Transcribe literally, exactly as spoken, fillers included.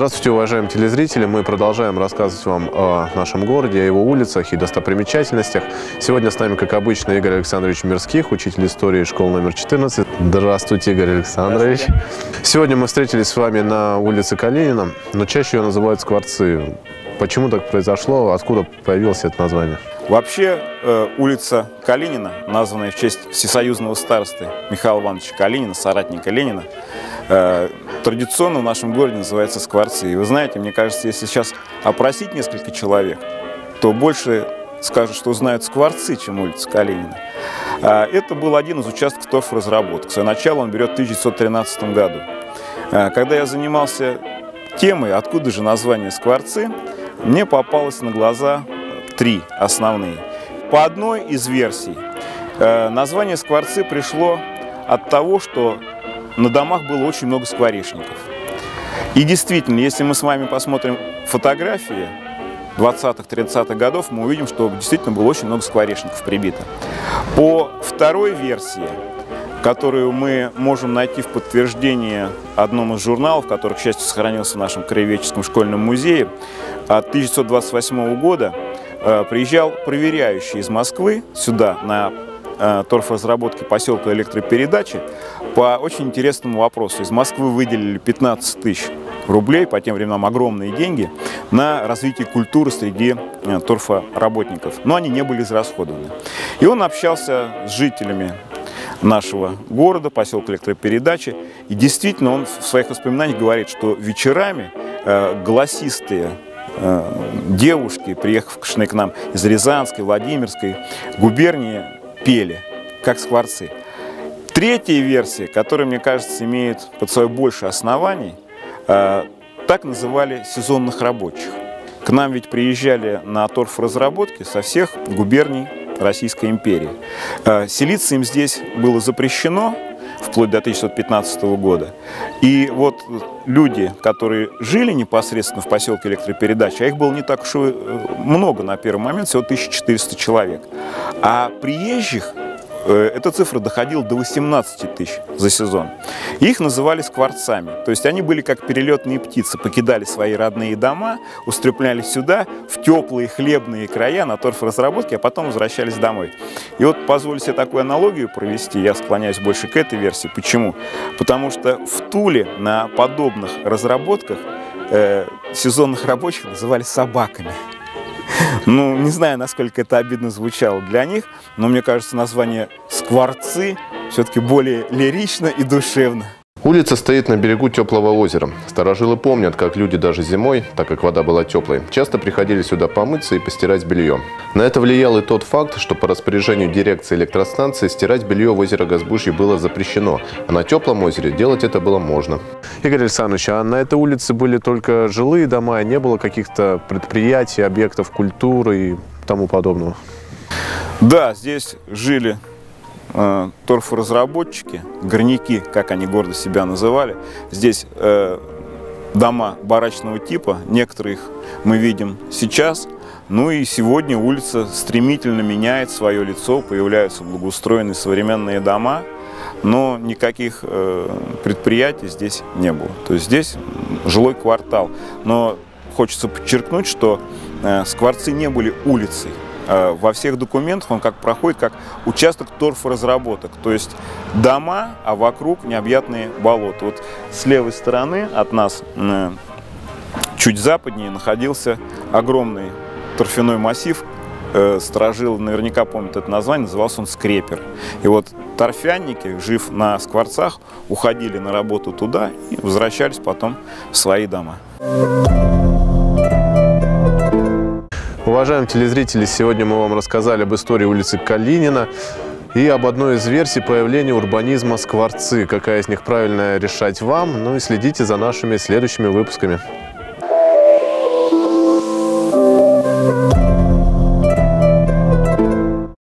Здравствуйте, уважаемые телезрители! Мы продолжаем рассказывать вам о нашем городе, о его улицах и достопримечательностях. Сегодня с нами, как обычно, Игорь Александрович Мирских, учитель истории школы номер четырнадцать. Здравствуйте, Игорь Александрович! Сегодня мы встретились с вами на улице Калинина, но чаще ее называют Скворцы. Почему так произошло? Откуда появилось это название? Вообще, э, улица Калинина, названная в честь всесоюзного старосты Михаила Ивановича Калинина, соратника Ленина, э, традиционно в нашем городе называется Скворцы. И вы знаете, мне кажется, если сейчас опросить несколько человек, то больше скажут, что знают Скворцы, чем улица Калинина. Э, это был один из участков торфразработок. Свое начало он берет в тысяча девятьсот тринадцатом году. Э, когда я занимался темой, откуда же название Скворцы, мне попалось на глаза три основные. По одной из версий, э, название Скворцы пришло от того, что на домах было очень много скворечников. И действительно, если мы с вами посмотрим фотографии двадцатых-тридцатых годов, мы увидим, что действительно было очень много скворечников прибито. По второй версии, которую мы можем найти в подтверждение одном из журналов, который, к счастью, сохранился в нашем краеведческом школьном музее, от тысяча девятьсот двадцать восьмого года, приезжал проверяющий из Москвы сюда на э, торфразработке поселка электропередачи по очень интересному вопросу. Из Москвы выделили пятнадцать тысяч рублей, по тем временам огромные деньги, на развитие культуры среди э, торфоработников. Но они не были израсходованы. И он общался с жителями нашего города, поселка электропередачи. И действительно он в своих воспоминаниях говорит, что вечерами э, голосистые девушки, приехавшие к нам из Рязанской, Владимирской губернии, пели, как скворцы. Третья версия, которая, мне кажется, имеет под собой больше оснований, так называли сезонных рабочих. К нам ведь приезжали на торфразработки со всех губерний Российской империи. Селиться им здесь было запрещено, вплоть до тысяча девятьсот пятнадцатого года. И вот люди, которые жили непосредственно в поселке электропередачи, а их было не так уж и много на первый момент, всего тысяча четыреста человек. А приезжих эта цифра доходила до восемнадцати тысяч за сезон. Их называли скворцами. То есть они были как перелетные птицы, покидали свои родные дома, устремлялись сюда, в теплые хлебные края на торфразработке, а потом возвращались домой. И вот позволю себе такую аналогию провести, я склоняюсь больше к этой версии. Почему? Потому что в Туле на подобных разработках э, сезонных рабочих называли собаками. Ну, не знаю, насколько это обидно звучало для них, но мне кажется, название «Скворцы» все-таки более лирично и душевно. Улица стоит на берегу теплого озера. Старожилы помнят, как люди даже зимой, так как вода была теплой, часто приходили сюда помыться и постирать белье. На это влиял и тот факт, что по распоряжению дирекции электростанции стирать белье в озеро Газбужье было запрещено, а на теплом озере делать это было можно. Игорь Александрович, а на этой улице были только жилые дома, не было каких-то предприятий, объектов культуры и тому подобного? Да, здесь жили э, торфоразработчики, горняки, как они гордо себя называли. Здесь э, дома барачного типа, некоторые их мы видим сейчас. Ну и сегодня улица стремительно меняет свое лицо, появляются благоустроенные современные дома, но никаких э, предприятий здесь не было. То есть здесь жилой квартал. Но хочется подчеркнуть, что э, Скворцы не были улицей. Во всех документах он как проходит как участок торфоразработок, то есть дома, а вокруг необъятные болота. Вот с левой стороны от нас, чуть западнее, находился огромный торфяной массив. Старожилы наверняка помнят это название, назывался он Скрепер. И вот торфяники, жив на Скворцах, уходили на работу туда и возвращались потом в свои дома. Уважаемые телезрители, сегодня мы вам рассказали об истории улицы Калинина и об одной из версий появления урбанизма Скворцы. Какая из них правильная, решать вам. Ну и следите за нашими следующими выпусками.